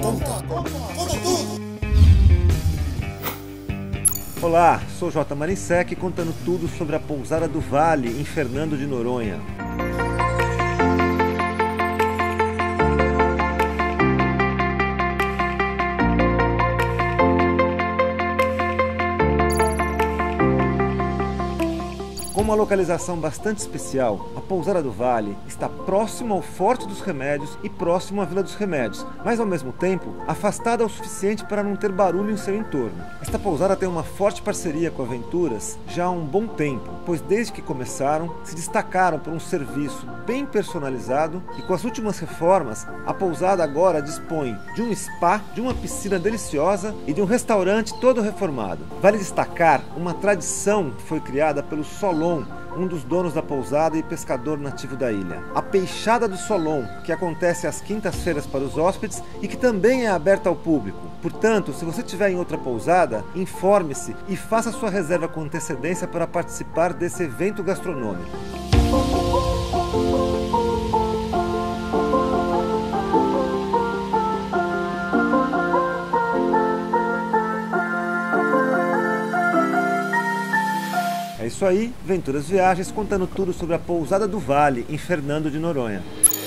Conta tudo! Olá, sou J. Marinsec contando tudo sobre a Pousada do Vale em Fernando de Noronha. Com uma localização bastante especial, a Pousada do Vale está próximo ao Forte dos Remédios e próximo à Vila dos Remédios, mas ao mesmo tempo afastada o suficiente para não ter barulho em seu entorno. Esta pousada tem uma forte parceria com Aventuras já há um bom tempo, pois desde que começaram se destacaram por um serviço bem personalizado e com as últimas reformas, a pousada agora dispõe de um spa, de uma piscina deliciosa e de um restaurante todo reformado. Vale destacar uma tradição que foi criada pelo Solon, um dos donos da pousada e pescador nativo da ilha. A Peixada do Solon, que acontece às quintas-feiras para os hóspedes e que também é aberta ao público. Portanto, se você estiver em outra pousada, informe-se e faça sua reserva com antecedência para participar desse evento gastronômico. É isso aí, Venturas Viagens contando tudo sobre a Pousada do Vale em Fernando de Noronha.